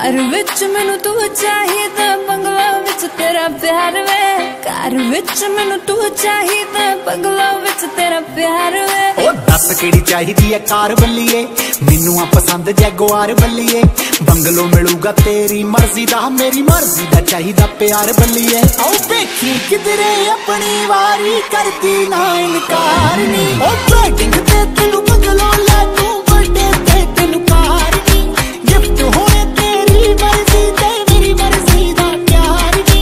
घर विच मैनू तू चाहिदा, बंगला विच तेरा प्यार वे। घर विच मैनू तू चाहिदा, बंगला विच तेरा प्यार वे। ओ दस केड़ी चाहिदी है कार बल्लीए, मैनू आ पसंद जैगुआर बल्लीए। बंगलो मिलूगा तेरी मर्जी दा, मेरी मर्जी दा चाहिदा प्यार बल्लीए। आओ देखी किधरे अपनी वारी, करती ना इनकार नी। ओ वेडिंग ते तेनू बंगलो लै दूं, बर्थडे ते तेनू कार नी। गिफ्ट होए तेरी मर्जी ते मेरी मर्जी दा प्यार नी।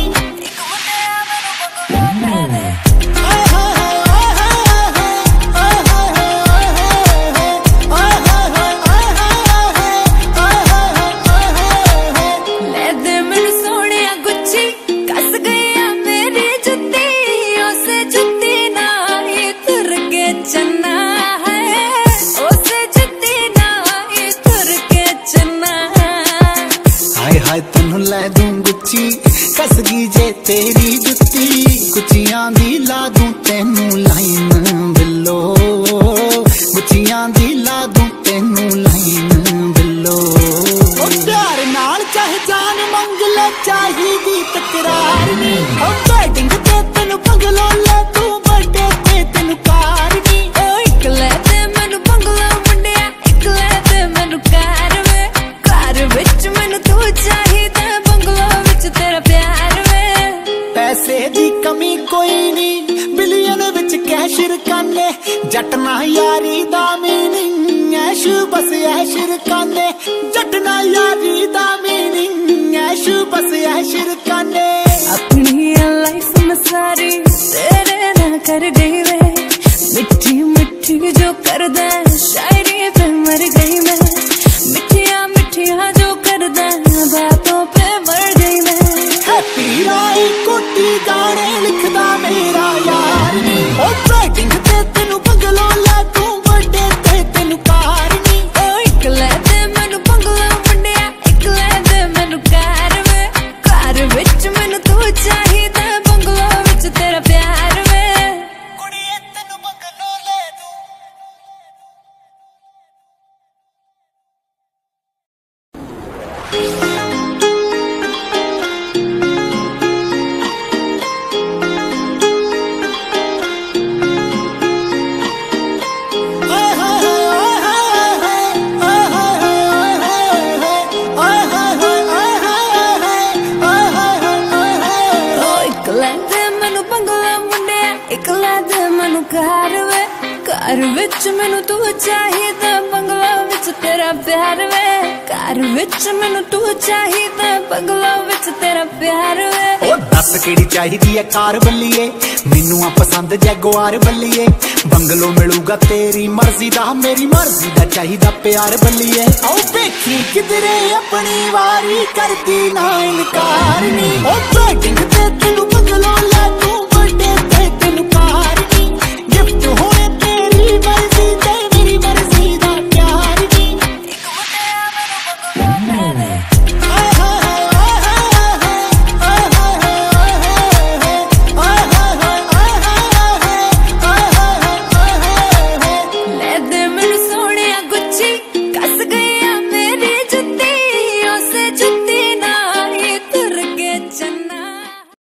तेनू लै दूं गुच्ची, कसगी जे तेरी जुत्ती। गुच्चियां दी ला दूं तेनू लाइन बिल्लो, गुच्चियां दी ला दूं तेनू लाइन बिल्लो। ओ प्यार नाल चाहे जान मंग ले, चाहिदी तकरार नी। ओ वेडिंग ते तेनू बंगलो लै दूं, बर्थडे ते तेनू कार नी। ओ इकले ते मैनू बंगला मुंडिया, इकले ते मैनू कार वे। घर विच मैनू तू चाहिदा, बंगला विच तेरा प्यार वे। पैसे दी कमी कोई नी, बिलियन विच कैश रकाने। जट ना यारी दा मीनिंग ऐश, बस ऐश रकाने। जट ना यारी दा मीनिंग ऐश, बस ऐश रकाने। अपनी लाइफ में सारी तेरे ना कर गई वे, मिठी मिठी जो करदा शायरी पे मर गई मैं। मिठिया मिठिया जो करदा बातों पे मर गई मैं। हैप्पी लाई कोटी गाने लिखदा मेरा यार नी। ओ वेडिंग ते तेनू बंगलो लै दूं, बर्थडे ते तेनू कार नी। ओ इकले ते मैनू बंगला मुंडिया, इकले ते मैनू कार वे। घर विच मैनू तू चाहिदा, बंगला विच तेरा प्यार वे। कुड़िए तेनू बंगलो लै दूं। घर विच मैनू तू चाहिदा, बंगला विच तेरा प्यार वे। घर विच मैनू तू चाहिदा, बंगला विच तेरा प्यार वे। ओ दस केड़ी चाहिदी है कार बल्लीए, मैनू आ पसंद जैगुआर बल्लीए। बंगलो मिलूगा तेरी मर्जी दा, मेरी मर्जी दा चाहिदा प्यार बल्लीए। आओ देखी किधरे अपनी वारी, करती ना इनकार नी। ओ वेडिंग ते तेनू बंगलो लै